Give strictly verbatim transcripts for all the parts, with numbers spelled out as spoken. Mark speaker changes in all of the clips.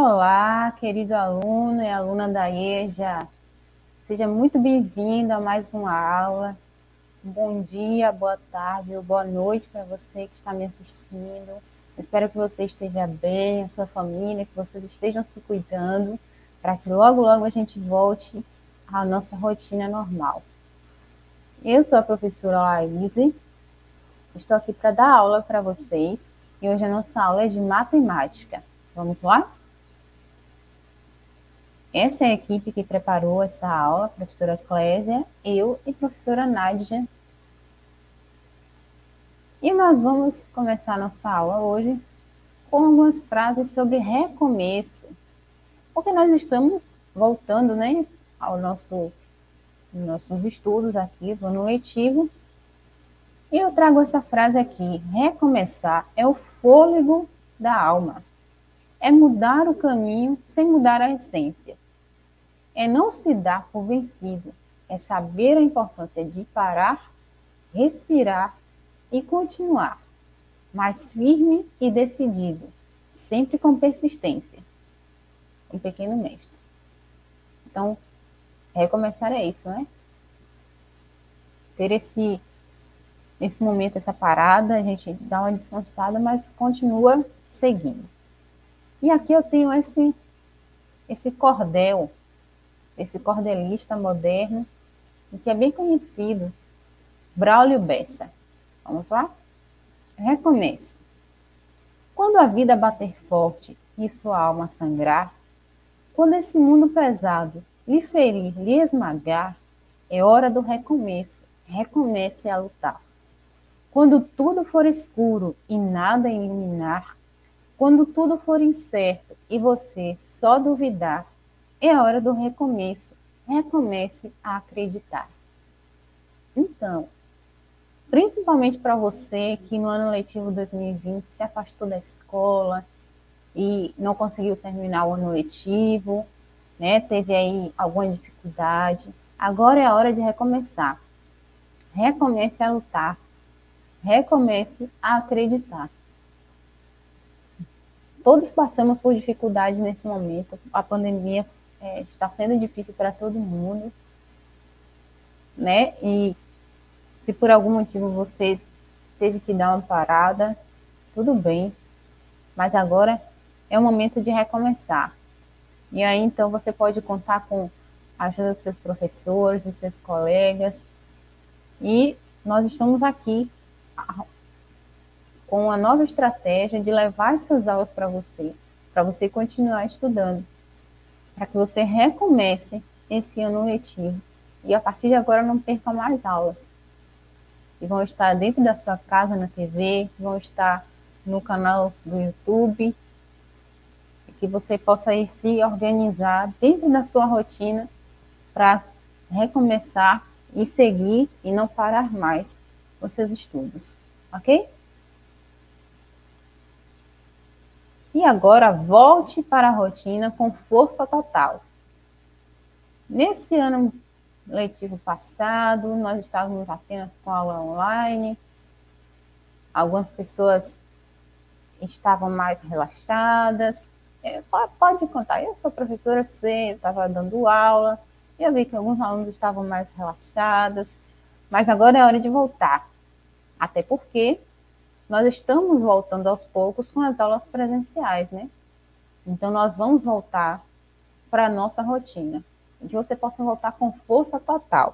Speaker 1: Olá, querido aluno e aluna da EJA. Seja muito bem-vindo a mais uma aula. Bom dia, boa tarde ou boa noite para você que está me assistindo. Espero que você esteja bem, a sua família, que vocês estejam se cuidando, para que logo, logo a gente volte à nossa rotina normal. Eu sou a professora Laíse, estou aqui para dar aula para vocês e hoje a nossa aula é de matemática. Vamos lá? Essa é a equipe que preparou essa aula, a professora Clésia, eu e a professora Nádia. E nós vamos começar nossa aula hoje com algumas frases sobre recomeço, porque nós estamos voltando, né, ao nosso nossos estudos aqui do ano letivo. E eu trago essa frase aqui: recomeçar é o fôlego da alma. É mudar o caminho sem mudar a essência. É não se dar por vencido, é saber a importância de parar, respirar e continuar, mas firme e decidido, sempre com persistência. Um pequeno mestre. Então, recomeçar é isso, né? Ter esse, esse momento, essa parada, a gente dá uma descansada, mas continua seguindo. E aqui eu tenho esse, esse cordel, esse cordelista moderno, que é bem conhecido, Braulio Bessa. Vamos lá? Recomece. Quando a vida bater forte e sua alma sangrar, quando esse mundo pesado lhe ferir, lhe esmagar, é hora do recomeço. Recomece a lutar. Quando tudo for escuro e nada iluminar, quando tudo for incerto e você só duvidar, é hora do recomeço. Recomece a acreditar. Então, principalmente para você que no ano letivo dois mil e vinte se afastou da escola e não conseguiu terminar o ano letivo, né? Teve aí alguma dificuldade. Agora é a hora de recomeçar. Recomece a lutar. Recomece a acreditar. Todos passamos por dificuldade nesse momento. A pandemia é, está sendo difícil para todo mundo, né? E se por algum motivo você teve que dar uma parada, tudo bem, mas agora é o momento de recomeçar. E aí, então, você pode contar com a ajuda dos seus professores, dos seus colegas, e nós estamos aqui com uma nova estratégia de levar essas aulas para você, para você continuar estudando, para que você recomece esse ano letivo e a partir de agora não perca mais aulas. E vão estar dentro da sua casa na T V, vão estar no canal do YouTube, que você possa ir se organizar dentro da sua rotina para recomeçar e seguir e não parar mais os seus estudos, ok? E agora volte para a rotina com força total. Nesse ano letivo passado, nós estávamos apenas com aula online, algumas pessoas estavam mais relaxadas. Pode contar, eu sou professora, eu sei, eu estava dando aula, eu vi que alguns alunos estavam mais relaxados, mas agora é hora de voltar, até porque nós estamos voltando aos poucos com as aulas presenciais, né? Então, nós vamos voltar para a nossa rotina, que você possa voltar com força total.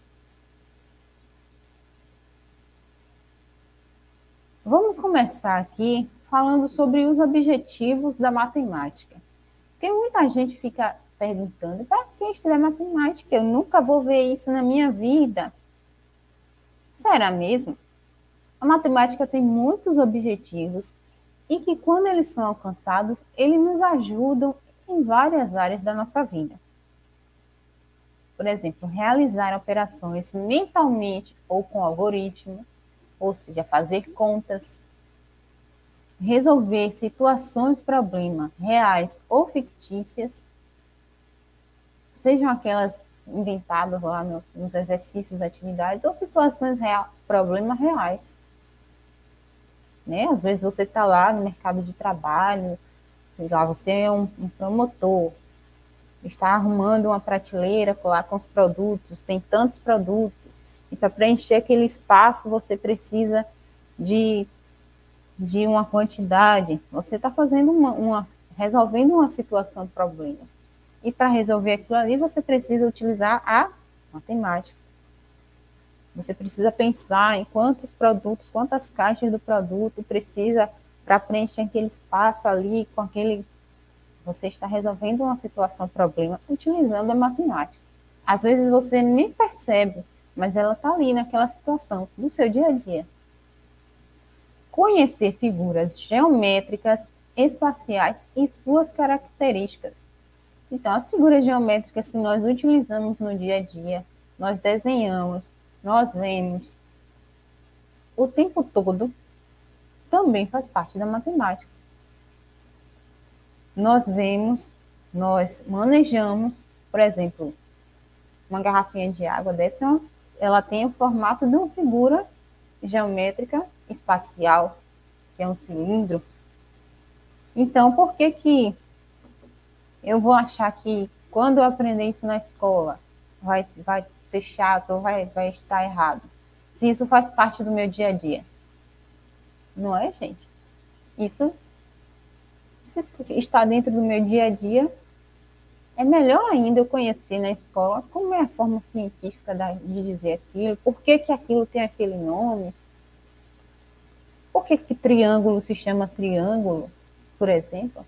Speaker 1: Vamos começar aqui falando sobre os objetivos da matemática. Porque muita gente fica perguntando, para quem estudar matemática? Eu nunca vou ver isso na minha vida. Será mesmo? A matemática tem muitos objetivos e que, quando eles são alcançados, eles nos ajudam em várias áreas da nossa vida. Por exemplo, realizar operações mentalmente ou com algoritmo, ou seja, fazer contas, resolver situações, problemas reais ou fictícias, sejam aquelas inventadas lá nos exercícios, atividades, ou situações reais, problemas reais. Né? Às vezes você está lá no mercado de trabalho, sei lá, você é um, um promotor, está arrumando uma prateleira lá com os produtos, tem tantos produtos, e para preencher aquele espaço você precisa de, de uma quantidade. Você está fazendo uma, uma, resolvendo uma situação de problema. E para resolver aquilo ali, você precisa utilizar a matemática. Você precisa pensar em quantos produtos, quantas caixas do produto precisa para preencher aquele espaço ali com aquele. Você está resolvendo uma situação, problema, utilizando a matemática. Às vezes você nem percebe, mas ela está ali naquela situação do seu dia a dia. Conhecer figuras geométricas, espaciais e suas características. Então, as figuras geométricas que nós utilizamos no dia a dia, nós desenhamos, nós vemos o tempo todo, também faz parte da matemática. Nós vemos, nós manejamos, por exemplo, uma garrafinha de água dessa, ela tem o formato de uma figura geométrica espacial, que é um cilindro. Então, por que que eu vou achar que quando eu aprender isso na escola vai, vai ser chato ou vai, vai estar errado? Se isso faz parte do meu dia a dia. Não é, gente? Isso, se está dentro do meu dia a dia, é melhor ainda eu conhecer na escola como é a forma científica de dizer aquilo, por que que aquilo tem aquele nome, por que que triângulo se chama triângulo, por exemplo.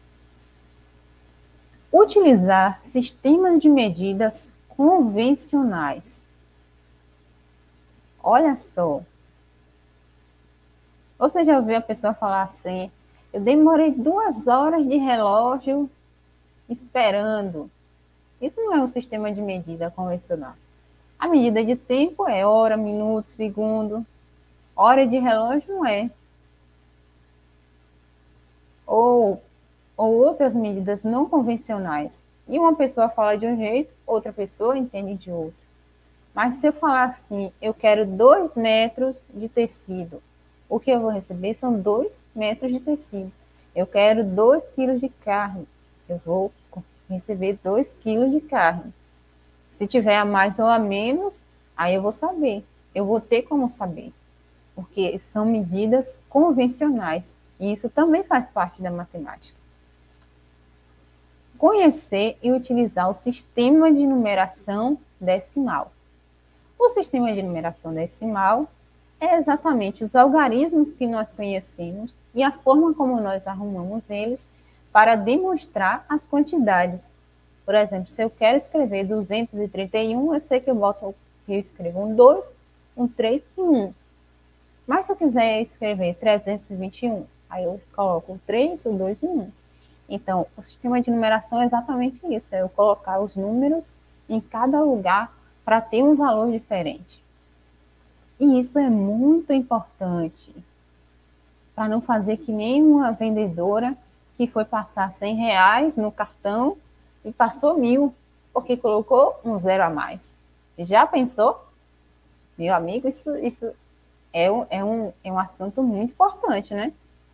Speaker 1: Utilizar sistemas de medidas convencionais. Olha só. Você já ouviu a pessoa falar assim, eu demorei duas horas de relógio esperando. Isso não é um sistema de medida convencional. A medida de tempo é hora, minuto, segundo. Hora de relógio não é. Ou, ou outras medidas não convencionais. E uma pessoa fala de um jeito, outra pessoa entende de outro. Mas se eu falar assim, eu quero dois metros de tecido, o que eu vou receber são dois metros de tecido. Eu quero dois quilos de carne, eu vou receber dois quilos de carne. Se tiver a mais ou a menos, aí eu vou saber. Eu vou ter como saber. Porque são medidas convencionais. E isso também faz parte da matemática. Conhecer e utilizar o sistema de numeração decimal. O sistema de numeração decimal é exatamente os algarismos que nós conhecemos e a forma como nós arrumamos eles para demonstrar as quantidades. Por exemplo, se eu quero escrever duzentos e trinta e um, eu sei que eu boto, eu escrevo um dois, um três e um um. Mas se eu quiser escrever trezentos e vinte e um, aí eu coloco o três, o dois e o um. Então, o sistema de numeração é exatamente isso, é eu colocar os números em cada lugar para ter um valor diferente. E isso é muito importante para não fazer que nem uma vendedora que foi passar cem reais no cartão e passou mil, porque colocou um zero a mais. Já pensou? Meu amigo, isso, isso é, um, é, um, é um assunto muito importante, né?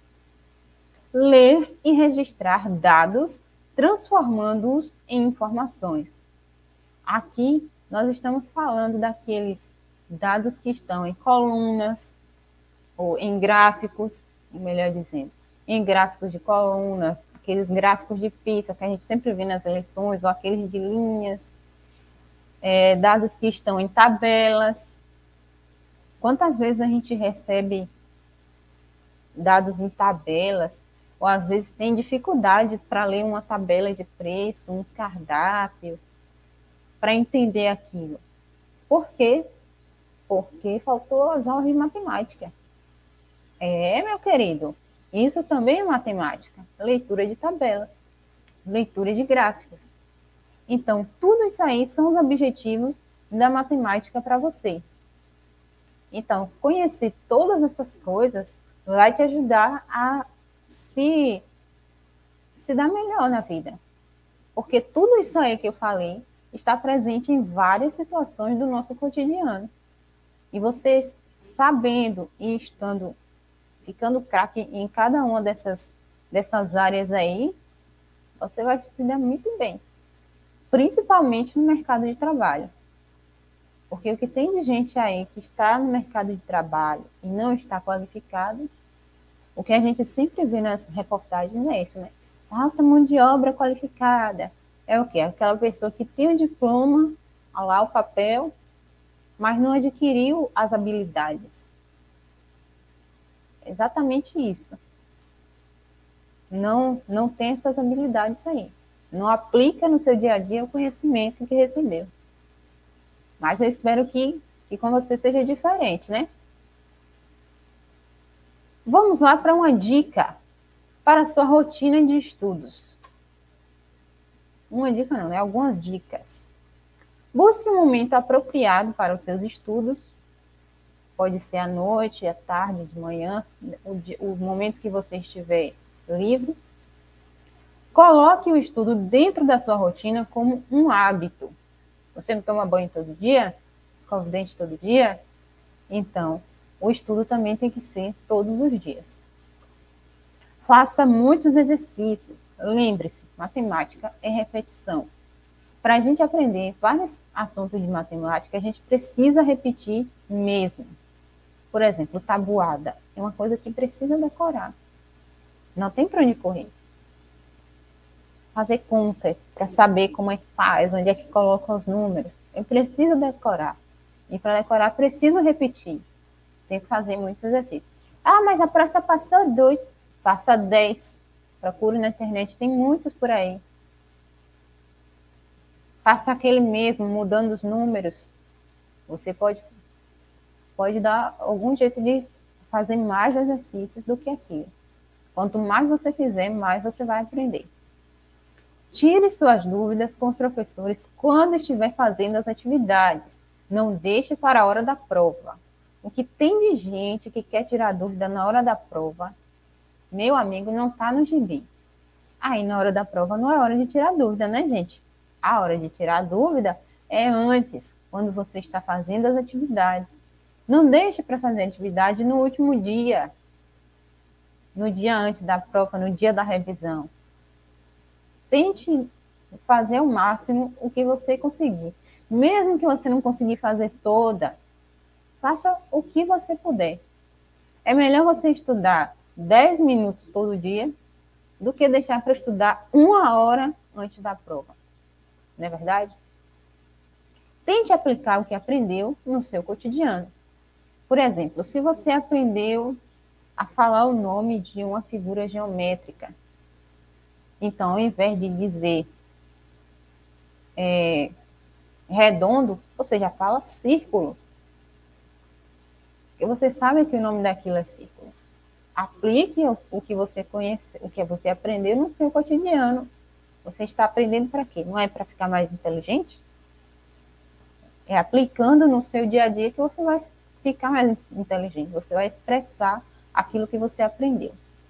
Speaker 1: Ler e registrar dados, transformando-os em informações. Aqui, nós estamos falando daqueles dados que estão em colunas, ou em gráficos, melhor dizendo, em gráficos de colunas, aqueles gráficos de pizza que a gente sempre vê nas eleições, ou aqueles de linhas, é, dados que estão em tabelas. Quantas vezes a gente recebe dados em tabelas, ou às vezes tem dificuldade para ler uma tabela de preço, um cardápio, para entender aquilo. Por quê? Porque faltou as aulas de matemática. É, meu querido, isso também é matemática. Leitura de tabelas, leitura de gráficos. Então, tudo isso aí são os objetivos da matemática para você. Então, conhecer todas essas coisas vai te ajudar a se, se dar melhor na vida. Porque tudo isso aí que eu falei está presente em várias situações do nosso cotidiano. E você sabendo e estando, ficando craque em cada uma dessas, dessas áreas aí, você vai se dar muito bem, principalmente no mercado de trabalho. Porque o que tem de gente aí que está no mercado de trabalho e não está qualificado, o que a gente sempre vê nas reportagens é isso, né? Alta mão de obra qualificada. É o quê? Aquela pessoa que tem o diploma, lá o papel, mas não adquiriu as habilidades. É exatamente isso. Não, não tem essas habilidades aí. Não aplica no seu dia a dia o conhecimento que recebeu. Mas eu espero que, que com você seja diferente, né? Vamos lá para uma dica para a sua rotina de estudos. Uma dica não, né? Algumas dicas. Busque um momento apropriado para os seus estudos. Pode ser à noite, à tarde, de manhã, o, o momento que você estiver livre. Coloque o estudo dentro da sua rotina como um hábito. Você não toma banho todo dia? Escova o dente todo dia? Então, o estudo também tem que ser todos os dias. Faça muitos exercícios. Lembre-se, matemática é repetição. Para a gente aprender vários assuntos de matemática, a gente precisa repetir mesmo. Por exemplo, tabuada é uma coisa que precisa decorar. Não tem para onde correr. Fazer conta para saber como é que faz, onde é que coloca os números. Eu preciso decorar. E para decorar, preciso repetir. Tem que fazer muitos exercícios. Ah, mas a praça passou dois, passa dez. Procure na internet, tem muitos por aí. Faça aquele mesmo, mudando os números. Você pode, pode dar algum jeito de fazer mais exercícios do que aquilo. Quanto mais você fizer, mais você vai aprender. Tire suas dúvidas com os professores quando estiver fazendo as atividades. Não deixe para a hora da prova. O que tem de gente que quer tirar dúvida na hora da prova, meu amigo, não está no gibi. Aí, na hora da prova, não é hora de tirar dúvida, né, gente? A hora de tirar dúvida é antes, quando você está fazendo as atividades. Não deixe para fazer a atividade no último dia, no dia antes da prova, no dia da revisão. Tente fazer o máximo o que você conseguir. Mesmo que você não conseguir fazer toda, faça o que você puder. É melhor você estudar dez minutos todo dia do que deixar para estudar uma hora antes da prova. Não é verdade? Tente aplicar o que aprendeu no seu cotidiano. Por exemplo, se você aprendeu a falar o nome de uma figura geométrica, então, ao invés de dizer é, redondo, você já fala círculo. Porque você sabe que o nome daquilo é círculo. Aplique o, o que você conhece, o que você aprendeu no seu cotidiano. Você está aprendendo para quê? Não é para ficar mais inteligente? É aplicando no seu dia a dia que você vai ficar mais inteligente. Você vai expressar aquilo que você aprendeu.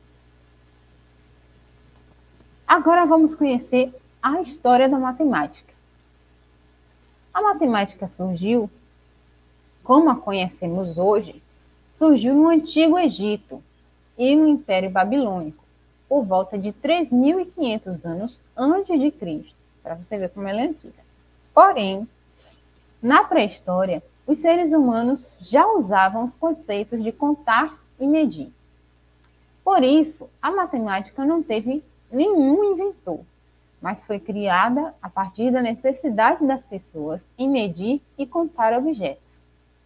Speaker 1: Agora vamos conhecer a história da matemática. A matemática surgiu, como a conhecemos hoje, surgiu no Antigo Egito e no Império Babilônico, por volta de três mil e quinhentos anos antes de Cristo, para você ver como ela é antiga. Porém, na pré-história, os seres humanos já usavam os conceitos de contar e medir. Por isso, a matemática não teve nenhum inventor, mas foi criada a partir da necessidade das pessoas em medir e contar objetos.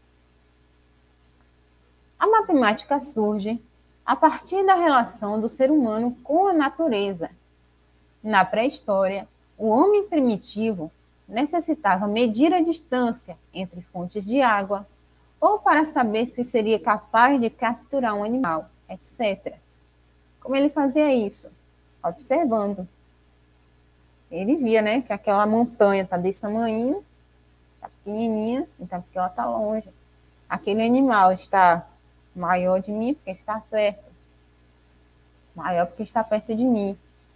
Speaker 1: A matemática surge a partir da relação do ser humano com a natureza. Na pré-história, o homem primitivo necessitava medir a distância entre fontes de água ou para saber se seria capaz de capturar um animal, etcétera. Como ele fazia isso? Observando. Ele via, né, que aquela montanha está desse tamanho, está pequenininha, então porque ela está longe. Aquele animal está maior de mim porque está perto. Maior porque está perto de mim.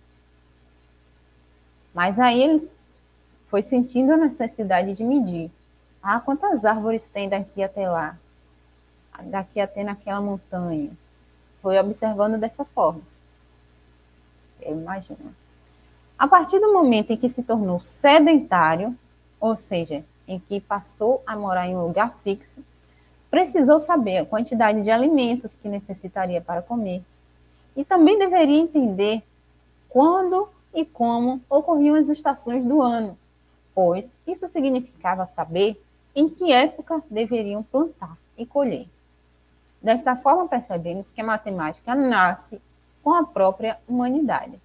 Speaker 1: Mas aí ele foi sentindo a necessidade de medir. Ah, quantas árvores tem daqui até lá? Daqui até naquela montanha. Foi observando dessa forma. Eu imagino. A partir do momento em que se tornou sedentário, ou seja, em que passou a morar em um lugar fixo, precisou saber a quantidade de alimentos que necessitaria para comer e também deveria entender quando e como ocorriam as estações do ano, pois isso significava saber em que época deveriam plantar e colher. Desta forma, percebemos que a matemática nasce com a própria humanidade.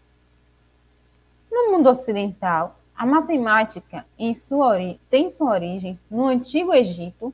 Speaker 1: No mundo ocidental, a matemática em sua tem sua origem no Antigo Egito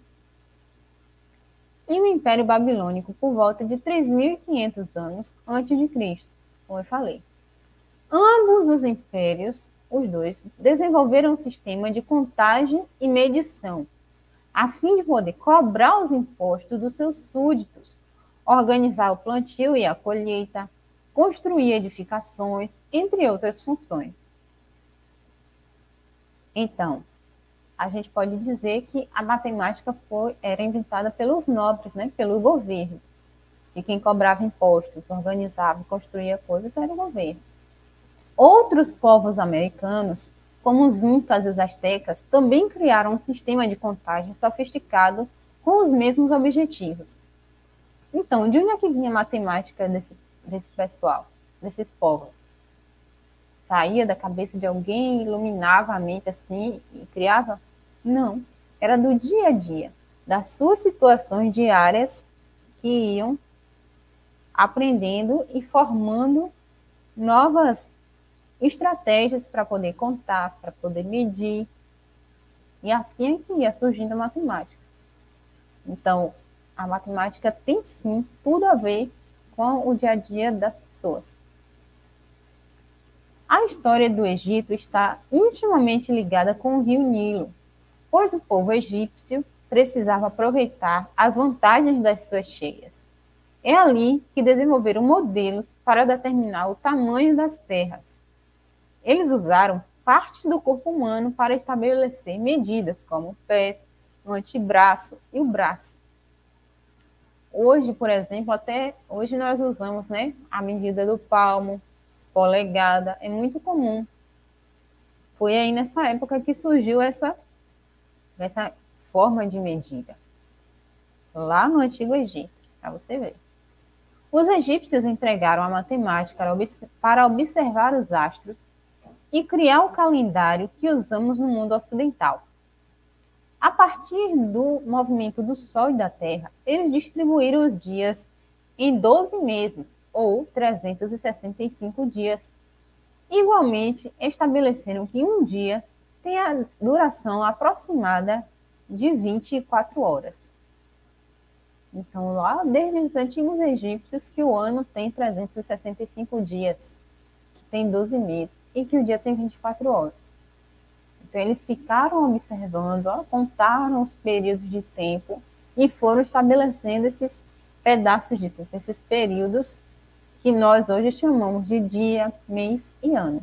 Speaker 1: e o Império Babilônico por volta de três mil e quinhentos anos antes de Cristo, como eu falei. Ambos os impérios, os dois, desenvolveram um sistema de contagem e medição, a fim de poder cobrar os impostos dos seus súditos, organizar o plantio e a colheita, construir edificações, entre outras funções. Então, a gente pode dizer que a matemática foi, era inventada pelos nobres, né, pelo governo. E quem cobrava impostos, organizava e construía coisas era o governo. Outros povos americanos, como os incas e os astecas, também criaram um sistema de contagem sofisticado com os mesmos objetivos. Então, de onde é que vinha a matemática desse, desse pessoal, desses povos? Saía da cabeça de alguém, iluminava a mente assim e criava? Não, era do dia a dia, das suas situações diárias que iam aprendendo e formando novas estratégias para poder contar, para poder medir, e assim é que ia surgindo a matemática. Então, a matemática tem sim tudo a ver com o dia a dia das pessoas. A história do Egito está intimamente ligada com o rio Nilo, pois o povo egípcio precisava aproveitar as vantagens das suas cheias. É ali que desenvolveram modelos para determinar o tamanho das terras. Eles usaram partes do corpo humano para estabelecer medidas como pés, o antebraço e o braço. Hoje, por exemplo, até hoje nós usamos, né, a medida do palmo, polegada, é muito comum. Foi aí nessa época que surgiu essa, essa forma de medida, lá no Antigo Egito, para você ver. Os egípcios empregaram a matemática para observar os astros e criar o calendário que usamos no mundo ocidental. A partir do movimento do Sol e da Terra, eles distribuíram os dias em doze meses, ou trezentos e sessenta e cinco dias. Igualmente, estabeleceram que um dia tem a duração aproximada de vinte e quatro horas. Então, lá desde os antigos egípcios, que o ano tem trezentos e sessenta e cinco dias, que tem doze meses, e que o dia tem vinte e quatro horas. Então, eles ficaram observando, ó, contaram os períodos de tempo e foram estabelecendo esses pedaços de tempo, esses períodos que nós hoje chamamos de dia, mês e ano.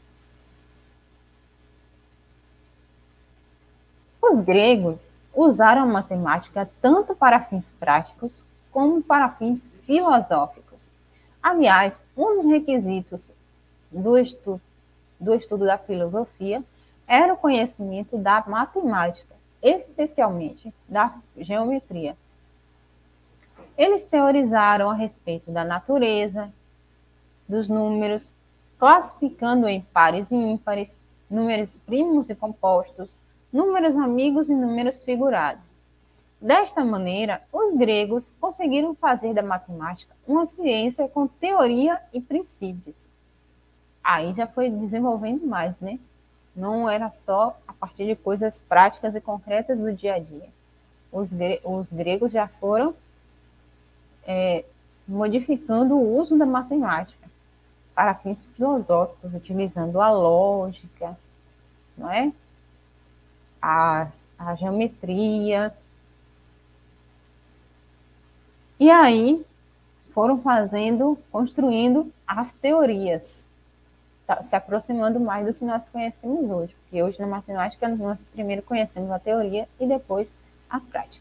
Speaker 1: Os gregos usaram a matemática tanto para fins práticos como para fins filosóficos. Aliás, um dos requisitos do estudo, do estudo da filosofia era o conhecimento da matemática, especialmente da geometria. Eles teorizaram a respeito da natureza, dos números, classificando em pares e ímpares, números primos e compostos, números amigos e números figurados. Desta maneira, os gregos conseguiram fazer da matemática uma ciência com teoria e princípios. Aí já foi desenvolvendo mais, né? Não era só a partir de coisas práticas e concretas do dia a dia. Os, gre os gregos já foram é, modificando o uso da matemática para fins filosóficos, utilizando a lógica, não é? A, a geometria. E aí foram fazendo, construindo as teorias, tá, se aproximando mais do que nós conhecemos hoje. Porque hoje na matemática nós primeiro conhecemos a teoria e depois a prática.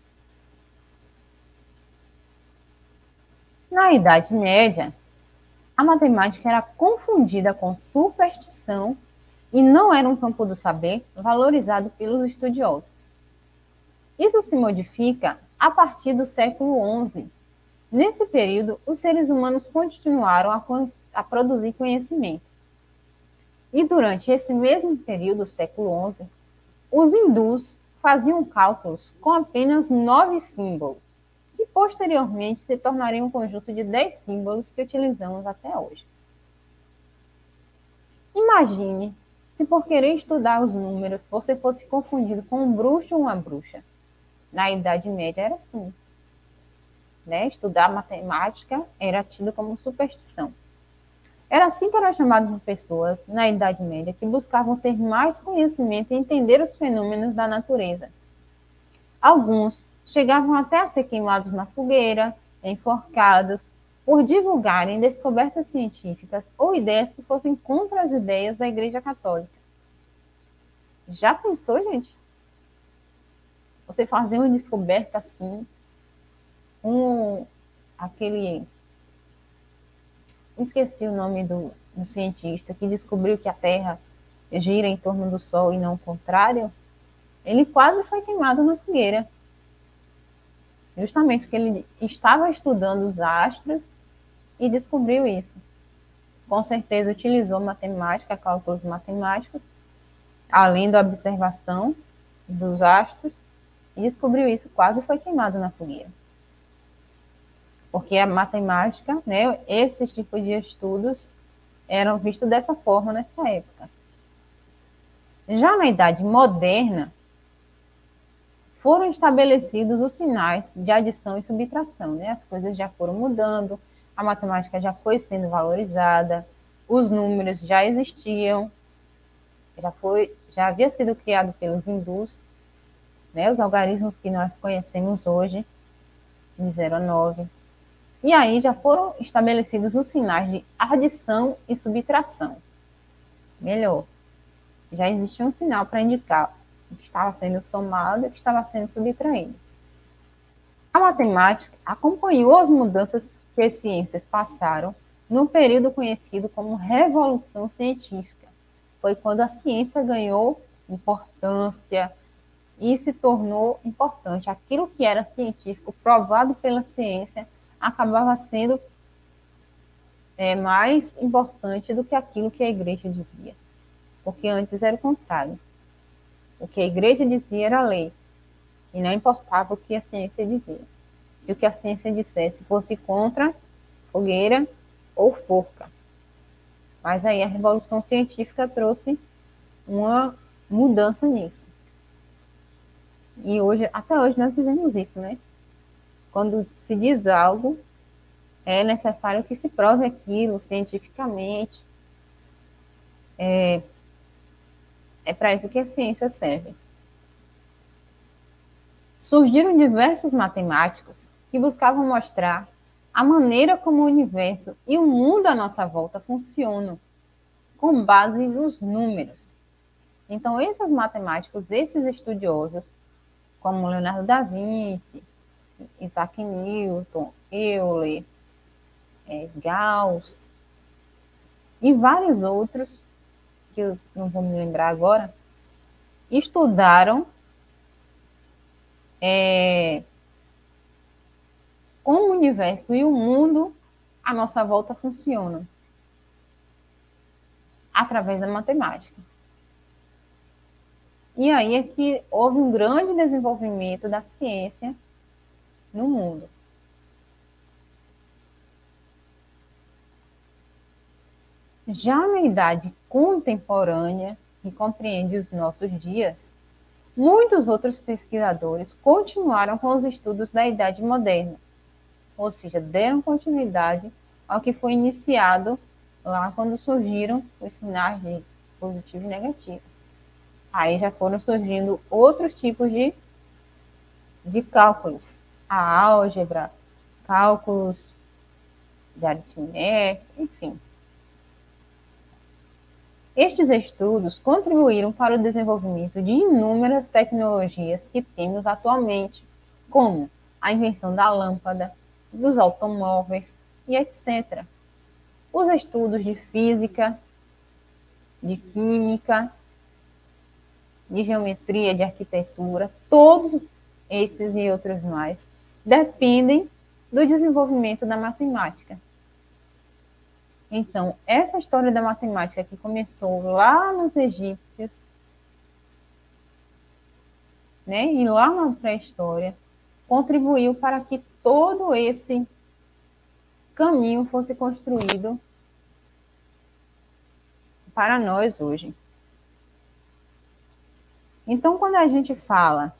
Speaker 1: Na Idade Média, a matemática era confundida com superstição e não era um campo do saber valorizado pelos estudiosos. Isso se modifica a partir do século onze. Nesse período, os seres humanos continuaram a, a produzir conhecimento. E durante esse mesmo período, século onze, os hindus faziam cálculos com apenas nove símbolos, que posteriormente se tornariam um conjunto de dez símbolos que utilizamos até hoje. Imagine se por querer estudar os números você fosse confundido com um bruxo ou uma bruxa. Na Idade Média era assim. Né? Estudar matemática era tido como superstição. Era assim que eram chamadas as pessoas, na Idade Média, que buscavam ter mais conhecimento e entender os fenômenos da natureza. Alguns chegavam até a ser queimados na fogueira, enforcados, por divulgarem descobertas científicas ou ideias que fossem contra as ideias da Igreja Católica. Já pensou, gente? Você fazer uma descoberta assim, um, aquele... esqueci o nome do, do cientista que descobriu que a Terra gira em torno do Sol e não o contrário, ele quase foi queimado na fogueira. Justamente porque ele estava estudando os astros e descobriu isso. Com certeza utilizou matemática, cálculos matemáticos, além da observação dos astros, e descobriu isso, quase foi queimado na fogueira. Porque a matemática, né, esse tipo de estudos eram vistos dessa forma nessa época. Já na Idade Moderna, foram estabelecidos os sinais de adição e subtração, né? As coisas já foram mudando, a matemática já foi sendo valorizada, os números já existiam, já, foi, já havia sido criado pelos hindus, né? Os algarismos que nós conhecemos hoje, de zero a nove. E aí já foram estabelecidos os sinais de adição e subtração. Melhor, já existia um sinal para indicar o que estava sendo somado e o que estava sendo subtraído. A matemática acompanhou as mudanças que as ciências passaram no período conhecido como Revolução Científica. Foi quando a ciência ganhou importância e se tornou importante. Aquilo que era científico, provado pela ciência, acabava sendo é, mais importante do que aquilo que a igreja dizia. Porque antes era o contrário. O que a igreja dizia era lei, e não importava o que a ciência dizia. Se o que a ciência dissesse fosse contra fogueira ou forca. Mas aí a Revolução Científica trouxe uma mudança nisso. E hoje, até hoje nós vivemos isso, né? Quando se diz algo, é necessário que se prove aquilo cientificamente. É, é para isso que a ciência serve. Surgiram diversos matemáticos que buscavam mostrar a maneira como o universo e o mundo à nossa volta funcionam, com base nos números. Então, esses matemáticos, esses estudiosos, como Leonardo da Vinci, Isaac Newton, Euler, é, Gauss, e vários outros, que eu não vou me lembrar agora, estudaram é, como o universo e o mundo à nossa volta funcionam através da matemática. E aí é que houve um grande desenvolvimento da ciência no mundo. Já na idade contemporânea, que compreende os nossos dias, muitos outros pesquisadores continuaram com os estudos da Idade Moderna, ou seja, deram continuidade ao que foi iniciado lá quando surgiram os sinais de positivo e negativo. Aí já foram surgindo outros tipos de, de cálculos, a álgebra, cálculos de aritmética, enfim. Estes estudos contribuíram para o desenvolvimento de inúmeras tecnologias que temos atualmente, como a invenção da lâmpada, dos automóveis e etcétera. os estudos de física, de química, de geometria, de arquitetura, todos esses e outros mais dependem do desenvolvimento da matemática. Então, essa história da matemática que começou lá nos egípcios, né, e lá na pré-história, contribuiu para que todo esse caminho fosse construído para nós hoje. Então, quando a gente fala,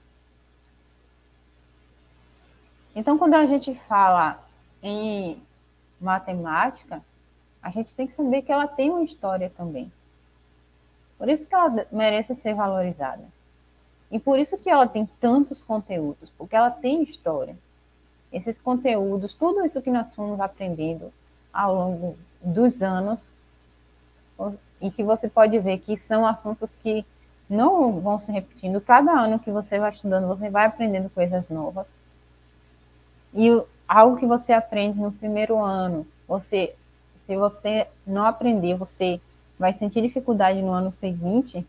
Speaker 1: então quando a gente fala em matemática, a gente tem que saber que ela tem uma história também. Por isso que ela merece ser valorizada. E por isso que ela tem tantos conteúdos, porque ela tem história. Esses conteúdos, tudo isso que nós fomos aprendendo ao longo dos anos, e que você pode ver que são assuntos que não vão se repetindo. Cada ano que você vai estudando, você vai aprendendo coisas novas. E algo que você aprende no primeiro ano, você, se você não aprender, você vai sentir dificuldade no ano seguinte,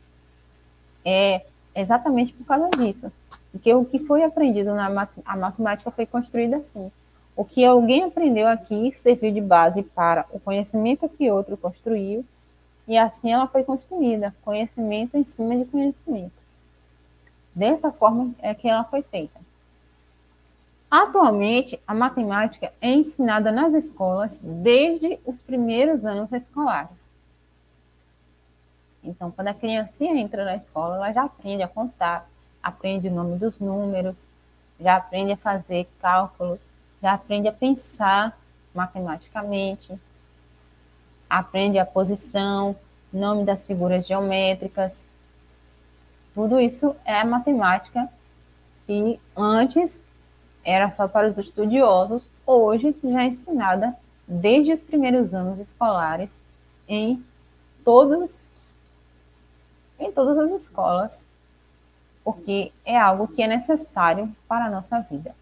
Speaker 1: é exatamente por causa disso. Porque o que foi aprendido na mat a matemática foi construída assim. O que alguém aprendeu aqui serviu de base para o conhecimento que outro construiu, e assim ela foi construída, conhecimento em cima de conhecimento. Dessa forma é que ela foi feita. Atualmente, a matemática é ensinada nas escolas desde os primeiros anos escolares. Então, quando a criancinha entra na escola, ela já aprende a contar, aprende o nome dos números, já aprende a fazer cálculos, já aprende a pensar matematicamente, aprende a posição, nome das figuras geométricas. Tudo isso é a matemática que antes era só para os estudiosos, hoje já é ensinada desde os primeiros anos escolares em todos, em todas as escolas, porque é algo que é necessário para a nossa vida.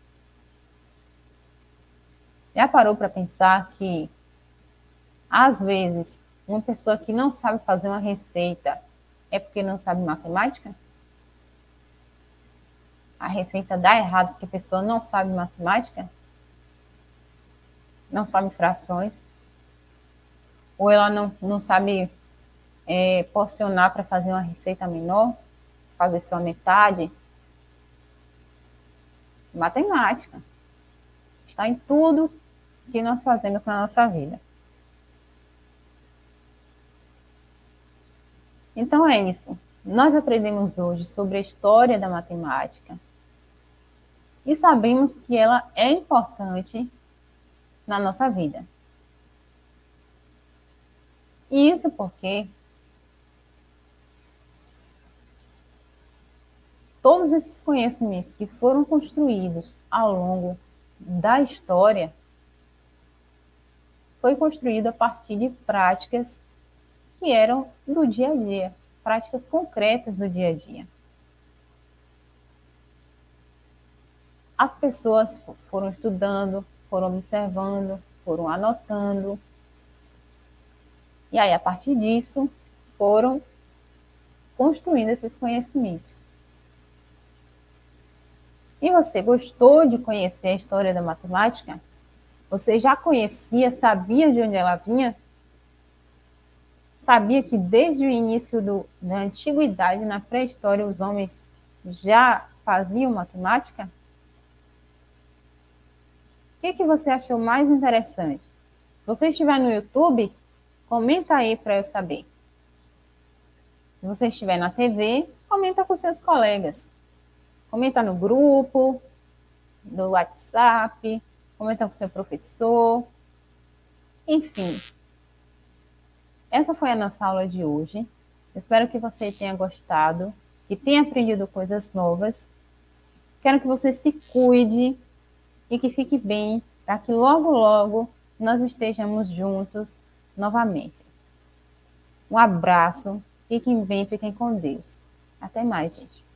Speaker 1: Já parou para pensar que, às vezes, uma pessoa que não sabe fazer uma receita é porque não sabe matemática? A receita dá errado porque a pessoa não sabe matemática? Não sabe frações? Ou ela não, não sabe é, porcionar para fazer uma receita menor? Fazer só metade? Matemática. Está em tudo que nós fazemos na nossa vida. Então é isso. Nós aprendemos hoje sobre a história da matemática e sabemos que ela é importante na nossa vida. E isso porque todos esses conhecimentos que foram construídos ao longo da história foi construído a partir de práticas que eram do dia a dia, práticas concretas do dia a dia. As pessoas foram estudando, foram observando, foram anotando, e aí, a partir disso, foram construindo esses conhecimentos. E você gostou de conhecer a história da matemática? Você já conhecia, sabia de onde ela vinha? Sabia que desde o início do, da antiguidade, na pré-história, os homens já faziam matemática? O que, que você achou mais interessante? Se você estiver no YouTube, comenta aí para eu saber. Se você estiver na T V, comenta com seus colegas. Comenta no grupo, no WhatsApp, comenta com seu professor. Enfim. Essa foi a nossa aula de hoje. Espero que você tenha gostado, que tenha aprendido coisas novas. Quero que você se cuide e que fique bem, para que logo, logo nós estejamos juntos novamente. Um abraço, fiquem bem, fiquem com Deus. Até mais, gente.